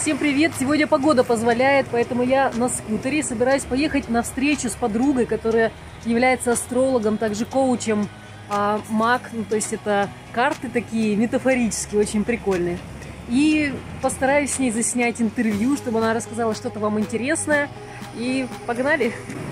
Всем привет! Сегодня погода позволяет, поэтому я на скутере собираюсь поехать на встречу с подругой, которая является астрологом, также коучем маг. Ну, то есть это карты такие метафорические, очень прикольные. И постараюсь с ней заснять интервью, чтобы она рассказала что-то вам интересное. И погнали!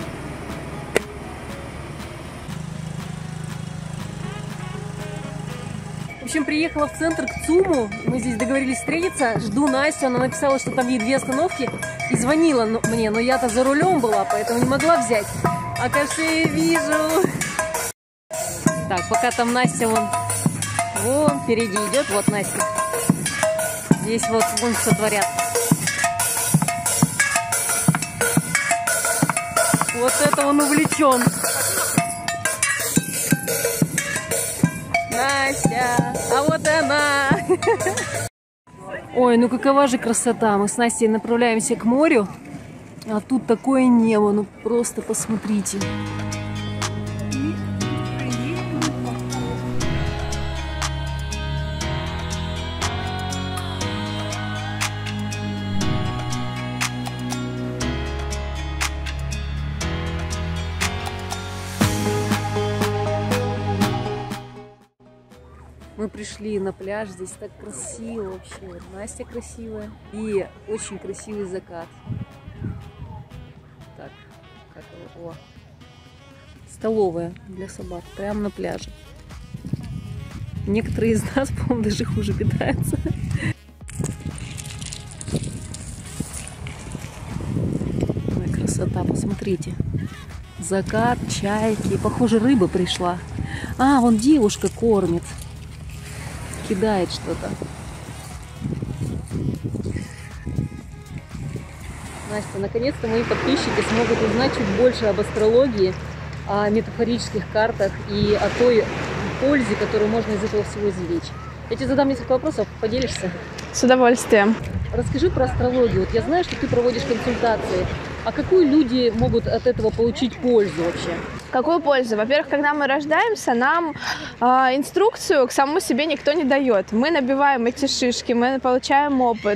В общем, приехала в центр к ЦУМу, мы здесь договорились встретиться, жду Настю, она написала, что там ей 2 остановки, и звонила мне, но я-то за рулем была, поэтому не могла взять. А кафе вижу. Так, пока там Настя вон впереди идет, вот Настя. Здесь вот вон что творят. Вот это он увлечен. Настя, а вот она! Ой, ну какова же красота! Мы с Настей направляемся к морю, а тут такое небо, ну просто посмотрите. Мы пришли на пляж, здесь так красиво вообще. Настя красивая и очень красивый закат. Так, как его? О, столовая для собак, прямо на пляже. Некоторые из нас, по-моему, даже хуже питаются. Ой, красота, посмотрите. Закат, чайки. Похоже, рыба пришла. А, вон девушка кормит. Кидает что-то. Настя, наконец-то мои подписчики смогут узнать чуть больше об астрологии, о метафорических картах и о той пользе, которую можно из этого всего извлечь. Я тебе задам несколько вопросов, поделишься? С удовольствием. Расскажи про астрологию. Вот я знаю, что ты проводишь консультации. А какую люди могут от этого получить пользу вообще? Какую пользу? Во-первых, когда мы рождаемся, нам инструкцию к самому себе никто не дает. Мы набиваем эти шишки, мы получаем опыт.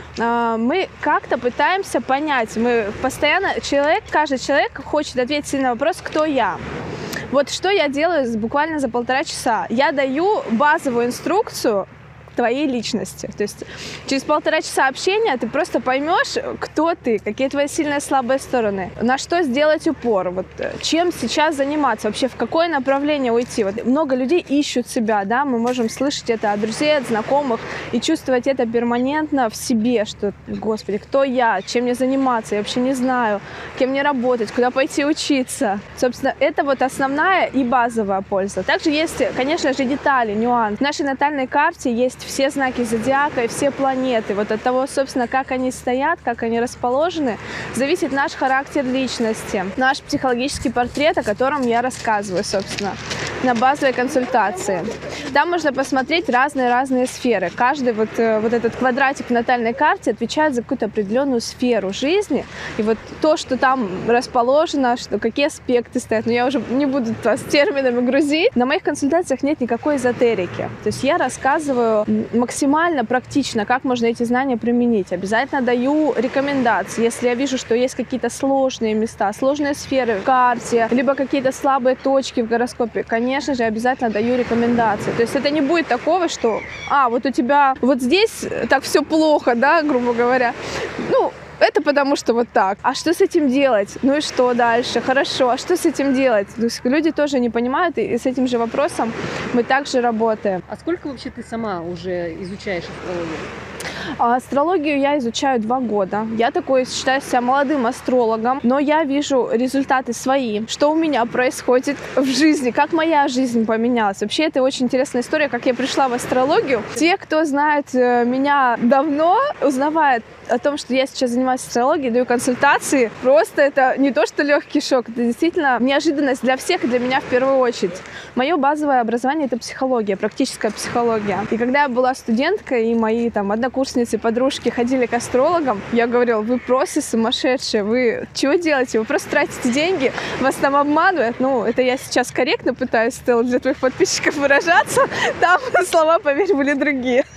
Мы как-то пытаемся понять. Мы постоянно, каждый человек хочет ответить на вопрос, кто я. Вот что я делаю буквально за 1,5 часа. Я даю базовую инструкцию твоей личности. То есть через 1,5 часа общения ты просто поймешь, кто ты, какие твои сильные и слабые стороны, на что сделать упор, вот, чем сейчас заниматься, вообще в какое направление уйти. Вот, много людей ищут себя, да, мы можем слышать это от друзей, от знакомых и чувствовать это перманентно в себе, что, господи, кто я, чем мне заниматься, я вообще не знаю, кем мне работать, куда пойти учиться. Собственно, это вот основная и базовая польза. Также есть, конечно же, детали, нюансы. В нашей натальной карте есть все знаки зодиака и все планеты. Вот от того, собственно, как они стоят, как они расположены, зависит наш характер личности, наш психологический портрет, о котором я рассказываю, собственно, на базовой консультации. Там можно посмотреть разные сферы. Каждый вот этот квадратик в натальной карте отвечает за какую-то определенную сферу жизни. И вот то, что там расположено, что, какие аспекты стоят, но я уже не буду вас терминами грузить. На моих консультациях нет никакой эзотерики. То есть я рассказываю максимально практично, как можно эти знания применить. Обязательно даю рекомендации. Если я вижу, что есть какие-то сложные места, сложные сферы в карте, либо какие-то слабые точки в гороскопе, конечно же, обязательно даю рекомендации. То есть это не будет такого, что, вот у тебя вот здесь так все плохо, да, грубо говоря. Ну, это потому что вот так. А что с этим делать? Ну и что дальше? Хорошо. А что с этим делать? То есть люди тоже не понимают, и с этим же вопросом мы также работаем. А сколько вообще ты сама уже изучаешь астрологию? Астрологию я изучаю 2 года. Я такой считаю себя молодым астрологом, но я вижу результаты свои, что у меня происходит в жизни, как моя жизнь поменялась. Вообще, это очень интересная история, как я пришла в астрологию. Те, кто знает меня давно, узнавают о том, что я сейчас занимаюсь астрологией, даю консультации. Просто это не то, что легкий шок, это действительно неожиданность для всех и для меня в первую очередь. Мое базовое образование — это психология, практическая психология. И когда я была студенткой, и мои там однокурсницы, подружки ходили к астрологам, я говорила: вы просто сумасшедшие, вы чего делаете? Вы просто тратите деньги, вас там обманывают. Ну, это я сейчас корректно пытаюсь, Стелла, для твоих подписчиков выражаться. Там слова, поверь, были другие.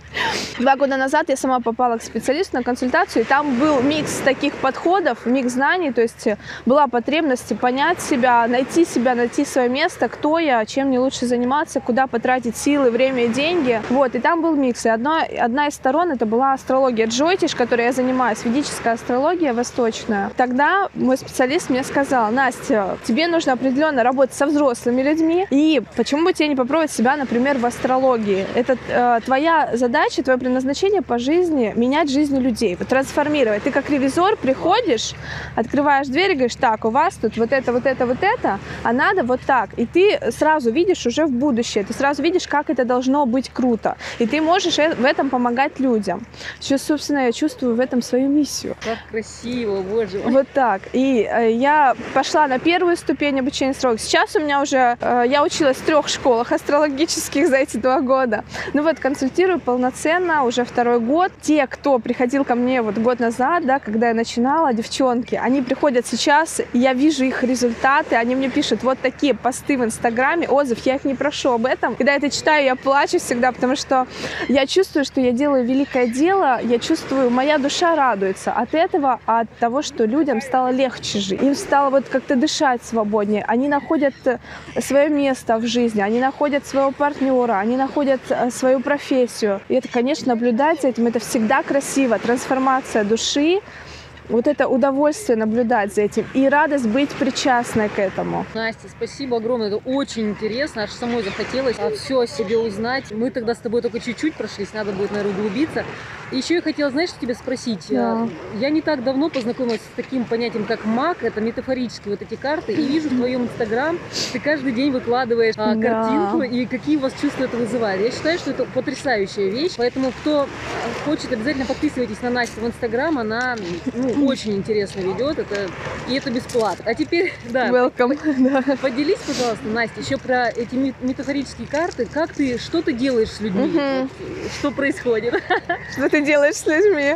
2 года назад я сама попала к специалисту на консультацию, и там был микс таких подходов, микс знаний, то есть была потребность понять себя, найти свое место, кто я, чем мне лучше заниматься, куда потратить силы, время и деньги. Вот, и там был микс. И одна из сторон это была астрология Джотиш, которой я занимаюсь, ведическая астрология восточная. Тогда мой специалист мне сказал: Настя, тебе нужно определенно работать со взрослыми людьми, и почему бы тебе не попробовать себя, например, в астрологии? Это твоя задача, твое предназначение по жизни — менять жизни людей, трансформировать. Ты как ревизор приходишь, открываешь дверь и говоришь: так, у вас тут вот это, а надо вот так. И ты сразу видишь уже в будущее, ты сразу видишь, как это должно быть круто. И ты можешь в этом помогать людям. Сейчас, собственно, я чувствую в этом свою миссию. Как красиво, боже мой. Вот так. И я пошла на первую ступень обучения астрологии. Сейчас у меня уже, я училась в 3 школах астрологических за эти 2 года. Ну вот, консультирую полноценно уже 2-й год. Те, кто приходил ко мне вот год назад, да, когда я начинала, девчонки, они приходят сейчас, я вижу их результаты, они мне пишут вот такие посты в Инстаграме, отзыв, я их не прошу об этом. Когда я это читаю, я плачу всегда, потому что я чувствую, что я делаю великое дело, я чувствую, моя душа радуется от этого, от того, что людям стало легче жить. Им стало вот как-то дышать свободнее. Они находят свое место в жизни, они находят своего партнера, они находят свою профессию. И это, конечно, наблюдать за этим, это всегда красиво. Трансформация души, вот это удовольствие наблюдать за этим и радость быть причастной к этому. Настя, спасибо огромное, это очень интересно, аж самой захотелось все о себе узнать. Мы тогда с тобой только чуть-чуть прошлись, надо будет, наверное, углубиться. И еще я хотела, знаешь, тебя спросить. Да. Я не так давно познакомилась с таким понятием, как маг, это метафорические вот эти карты, и вижу в твоем Инстаграм, ты каждый день выкладываешь картинку, и какие у вас чувства это вызывает. Я считаю, что это потрясающая вещь, поэтому кто хочет, обязательно подписывайтесь на Настю в Инстаграм, она очень интересно ведет, и это бесплатно. А теперь, да, Welcome. Поделись, пожалуйста, Настя, еще про эти метафорические карты, что ты делаешь с людьми, вот, что происходит? Что ты делаешь с людьми?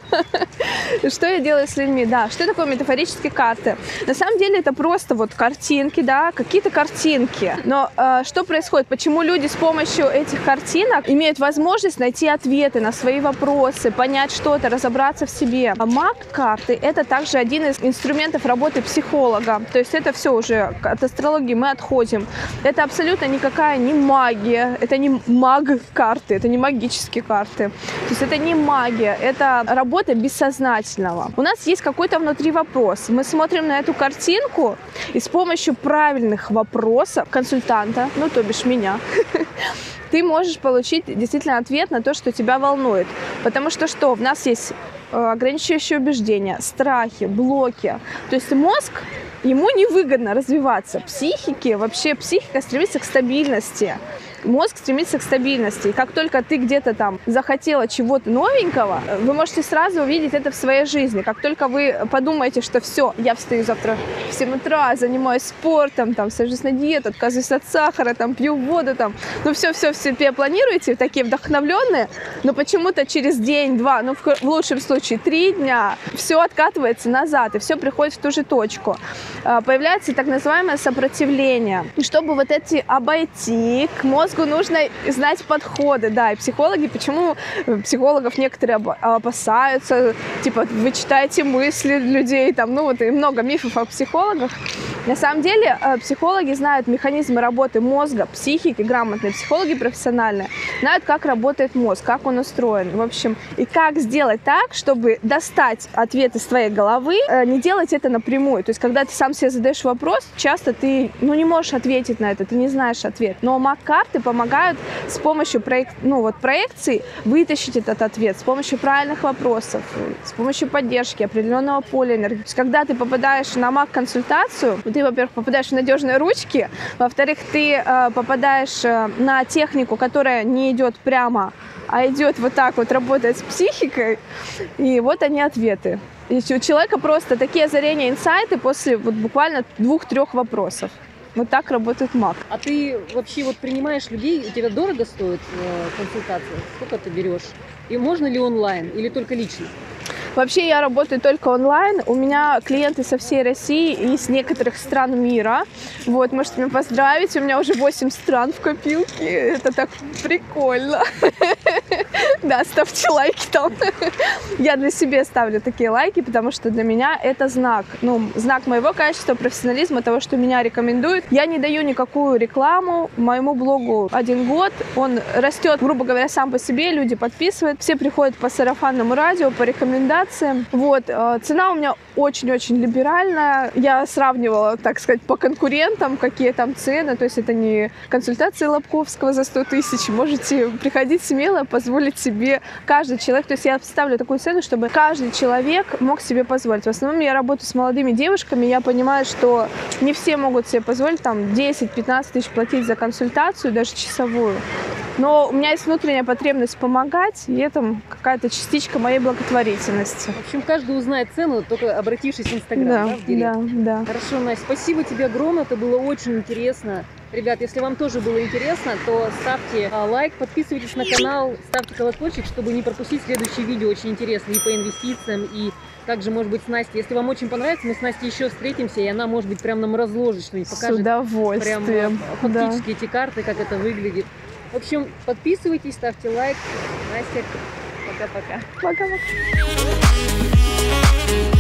Что я делаю с людьми? Да, что такое метафорические карты? На самом деле это просто вот картинки, да, какие-то картинки. Но что происходит? Почему люди с помощью этих картинок имеют возможность найти ответы на свои вопросы, понять что-то, разобраться в себе? А маг-карты — это также один из инструментов работы психолога. То есть это все уже от астрологии мы отходим. Это абсолютно никакая не магия, это не маг-карты, это не магические карты. То есть это не магия, это работа бессознательного. У нас есть какой-то внутри вопрос. Мы смотрим на эту картинку, и с помощью правильных вопросов консультанта, ну то бишь меня, ты можешь получить действительно ответ на то, что тебя волнует. Потому что в нас есть ограничивающие убеждения, страхи, блоки. То есть мозг, ему невыгодно развиваться. Вообще психика стремится к стабильности. Мозг стремится к стабильности. И как только ты где-то там захотела чего-то новенького, вы можете сразу увидеть это в своей жизни. Как только вы подумаете, что все, я встаю завтра в 7 утра, занимаюсь спортом, там, сажусь на диету, отказываюсь от сахара, там, пью воду, там, ну все себе планируете, такие вдохновленные, но почему-то через день-два, ну в лучшем случае 3 дня, все откатывается назад, и все приходит в ту же точку. Появляется так называемое сопротивление. И чтобы вот эти обойти, к мозгу нужно знать подходы, да, и психологи, почему психологов некоторые опасаются, типа, вы читаете мысли людей, там, ну вот и много мифов о психологах. На самом деле психологи знают механизмы работы мозга, психики, грамотные психологи профессиональные, знают, как работает мозг, как он устроен, в общем, и как сделать так, чтобы достать ответ из твоей головы, не делать это напрямую. То есть, когда ты сам себе задаешь вопрос, часто ты, не можешь ответить на это, ты не знаешь ответ. Но маг-карты помогают с помощью проекций вытащить этот ответ, с помощью правильных вопросов, с помощью поддержки определенного поля энергии. То есть, когда ты попадаешь на маг-консультацию, ты, во-первых, попадаешь в надежные ручки, во-вторых, ты попадаешь на технику, которая не идет прямо, а идет вот так вот, работает с психикой, и вот они ответы. И у человека просто такие озарения, инсайты после вот буквально 2-3 вопросов. Вот так работает маг. А ты вообще принимаешь людей, у тебя дорого стоит консультация? Сколько ты берешь? И можно ли онлайн или только лично? Вообще я работаю только онлайн. У меня клиенты со всей России и с некоторых стран мира. Вот, можете меня поздравить. У меня уже 8 стран в копилке. Это так прикольно. Да, ставьте лайки там. Я для себя ставлю такие лайки, потому что для меня это знак. Ну, знак моего качества, профессионализма, того, что меня рекомендуют. Я не даю никакую рекламу. Моему блогу 1 год. Он растет, грубо говоря, сам по себе. Люди подписывают. Все приходят по сарафанному радио, по рекомендациям. Вот. Цена у меня очень-очень либеральная. Я сравнивала, так сказать, по конкурентам, какие там цены. То есть это не консультации Лобковского за 100 тысяч. Можете приходить смело, позволить себе каждый человек. То есть я ставлю такую цену, чтобы каждый человек мог себе позволить. В основном я работаю с молодыми девушками. Я понимаю, что не все могут себе позволить там 10-15 тысяч платить за консультацию, даже часовую. Но у меня есть внутренняя потребность помогать, и это какая-то частичка моей благотворительности. В общем, каждый узнает цену, только обратившись в Инстаграм, да, в директ? Да. Хорошо, Настя, спасибо тебе огромное, это было очень интересно. Ребят, если вам тоже было интересно, то ставьте лайк, подписывайтесь на канал, ставьте колокольчик, чтобы не пропустить следующие видео, очень интересные и по инвестициям, и также, может быть, с Настей. Если вам очень понравится, мы с Настей еще встретимся, и она, может быть, прям нам разложит что-нибудь, покажет. С удовольствием. Прям фактически эти карты, как это выглядит. В общем, подписывайтесь, ставьте лайк. Настя, пока-пока. Пока-пока.